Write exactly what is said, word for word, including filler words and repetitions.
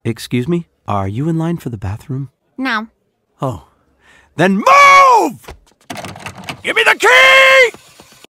Excuse me? Are you in line for the bathroom? No. Oh. Then move! Give me the key!